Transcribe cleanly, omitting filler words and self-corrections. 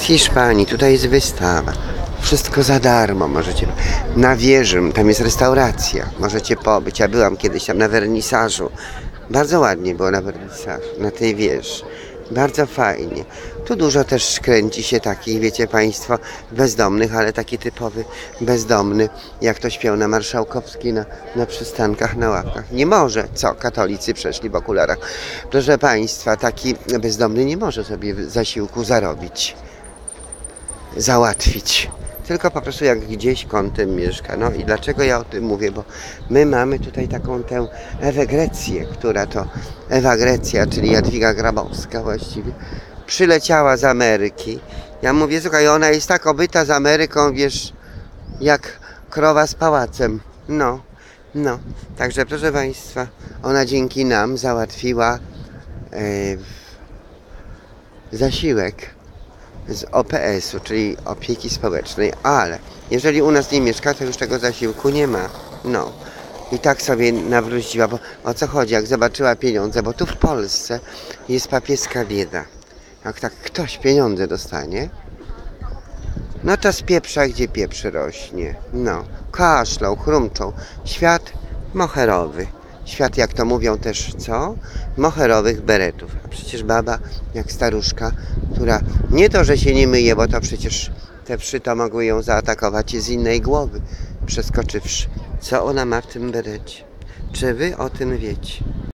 Hiszpanii, tutaj jest wystawa. Wszystko za darmo, możecie. Na wieży, tam jest restauracja, możecie pobyć. Ja byłam kiedyś tam na wernisażu. Bardzo ładnie było na wernisażu, na tej wieży. Bardzo fajnie. Tu dużo też kręci się takich, wiecie Państwo, bezdomnych, ale taki typowy bezdomny, jak to śpiał na Marszałkowskiej, na przystankach, na ławkach. Nie może, co? Katolicy przeszli w okularach. Proszę Państwa, taki bezdomny nie może sobie zasiłku zarobić, załatwić. Tylko po prostu jak gdzieś kątem mieszka. No i dlaczego ja o tym mówię? Bo my mamy tutaj taką tę Ewę Grecję, która to Ewa Grecja, czyli Jadwiga Grabowska właściwie, przyleciała z Ameryki. Ja mówię, słuchaj, ona jest tak obyta z Ameryką, wiesz, jak krowa z pałacem. No. Także proszę Państwa, ona dzięki nam załatwiła zasiłek z OPS-u, czyli opieki społecznej, ale jeżeli u nas nie mieszka, to już tego zasiłku nie ma. No. I tak sobie nawróciła, bo o co chodzi, jak zobaczyła pieniądze, bo tu w Polsce jest papieska bieda. Jak tak ktoś pieniądze dostanie, no to spieprza, gdzie pieprz rośnie. No. Kaszlą, chrumczą. Świat moherowy. Świat, jak to mówią też, co? Moherowych beretów. A przecież baba, jak staruszka, która nie to, że się nie myje, bo to przecież te wszy to mogły ją zaatakować z innej głowy, przeskoczywszy. Co ona ma w tym berecie? Czy wy o tym wiecie?